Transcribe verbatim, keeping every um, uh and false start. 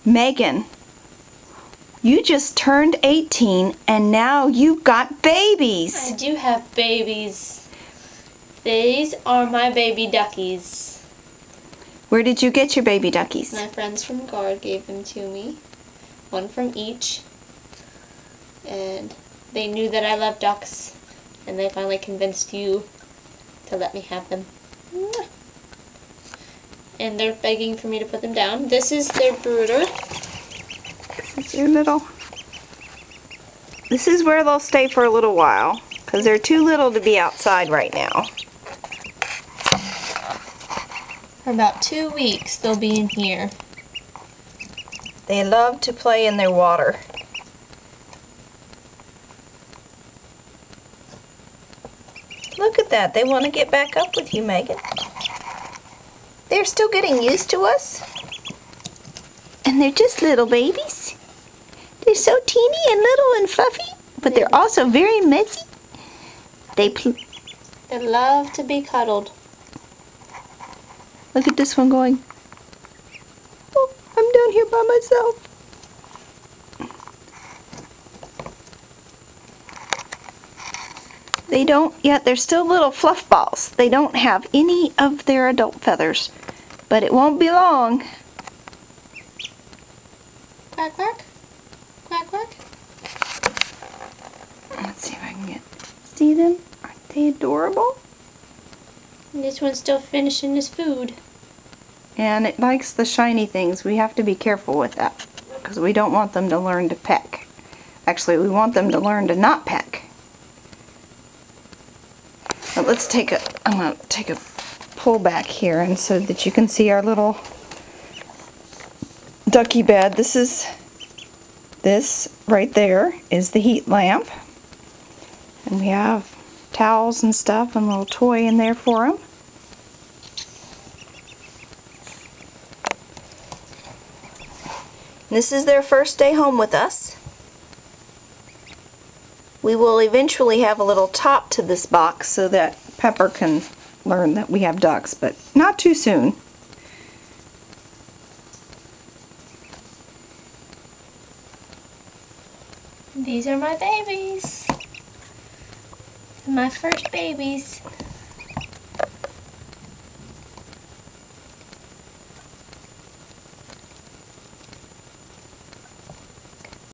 Megan, you just turned eighteen and now you've got babies. I do have babies. These are my baby duckies. Where did you get your baby duckies? My friends from Guard gave them to me. One from each. And they knew that I love ducks. And they finally convinced you to let me have them. And they're begging for me to put them down. This is their brooder. This is their little... This is where they'll stay for a little while, because they're too little to be outside right now. For about two weeks they'll be in here. They love to play in their water. Look at that. They want to get back up with you, Megan. They're still getting used to us. And they're just little babies. They're so teeny and little and fluffy, but they're also very messy. They pl They love to be cuddled. Look at this one going, oh, I'm down here by myself. They don't, yet they're still little fluff balls. They don't have any of their adult feathers, but it won't be long. Quack, quack. Quack, quack. Let's see if I can get, see them? Aren't they adorable? And this one's still finishing his food. And it likes the shiny things. We have to be careful with that, because we don't want them to learn to peck. Actually, we want them to learn to not peck. But let's take a, I'm going to take a pull back here and so that you can see our little ducky bed. This is, this right there is the heat lamp. And we have towels and stuff and a little toy in there for them. This is their first day home with us. We will eventually have a little top to this box so that Pepper can learn that we have ducks, but not too soon. These are my babies. My first babies.